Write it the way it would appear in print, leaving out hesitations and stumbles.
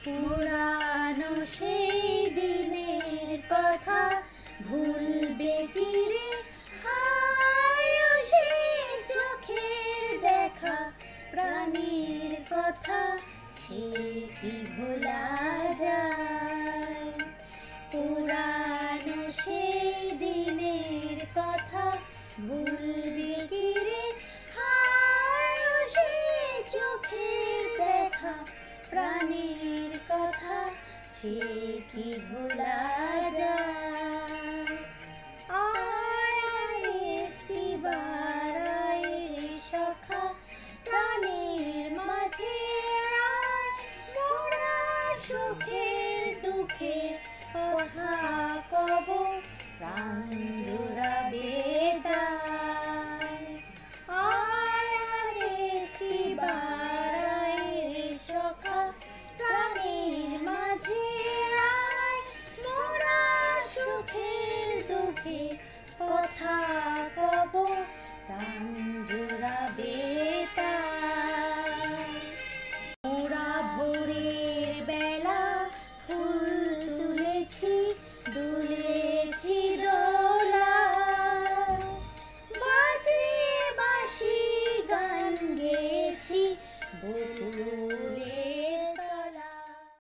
পুরানো সেই দিনের কথা ভুলবে কি রে, হায় সেই চোখের দেখা প্রাণীর কথা সে কি ভোলা যায়। পুরানো সেই দিনের কথা ভুলবে কি রে, হায় সেই চোখের দেখা প্রাণীর কথা সে কি ভোলা যায়। আয় একটি বার আয় রে সখা প্রাণের মাঝে আয়, মোরা সুখের দুঃখের কথা কব প্রাণ